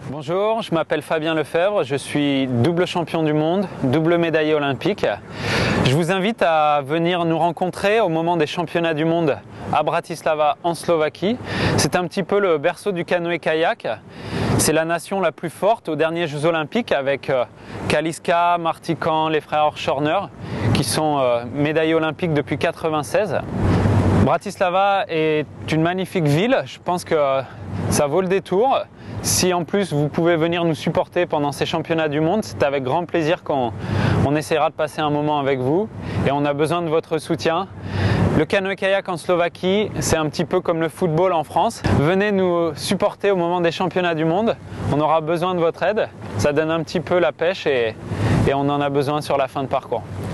Bonjour, je m'appelle Fabien Lefebvre, je suis double champion du monde, double médaillé olympique. Je vous invite à venir nous rencontrer au moment des championnats du monde à Bratislava en Slovaquie. C'est un petit peu le berceau du canoë-kayak. C'est la nation la plus forte aux derniers Jeux olympiques avec Kaliska, Martikan, les frères Horschorner qui sont médaillés olympiques depuis 1996. Bratislava est une magnifique ville, je pense que ça vaut le détour. Si en plus vous pouvez venir nous supporter pendant ces championnats du monde, c'est avec grand plaisir qu'on essaiera de passer un moment avec vous et on a besoin de votre soutien. Le canoë-kayak en Slovaquie, c'est un petit peu comme le football en France. Venez nous supporter au moment des championnats du monde, on aura besoin de votre aide. Ça donne un petit peu la pêche et on en a besoin sur la fin de parcours.